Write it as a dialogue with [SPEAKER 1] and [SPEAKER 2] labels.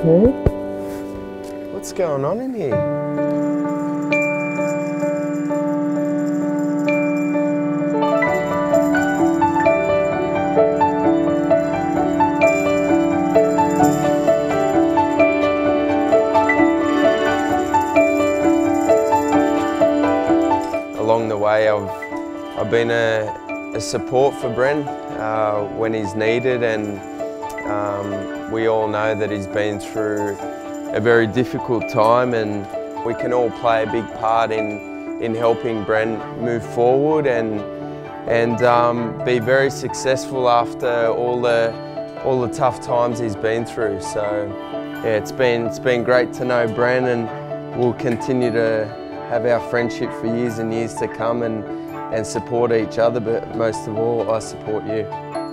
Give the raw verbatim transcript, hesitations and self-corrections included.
[SPEAKER 1] too.
[SPEAKER 2] What's going on in here? Along the way, I've, I've been a, a support for Bren uh, when he's needed, and um, we all know that he's been through a very difficult time, and we can all play a big part in, in helping Bren move forward and, and um, be very successful after all the, all the tough times he's been through. So yeah, it's been, it's been great to know Bren, and we'll continue to have our friendship for years and years to come, and, and support each other, but most of all, I support you.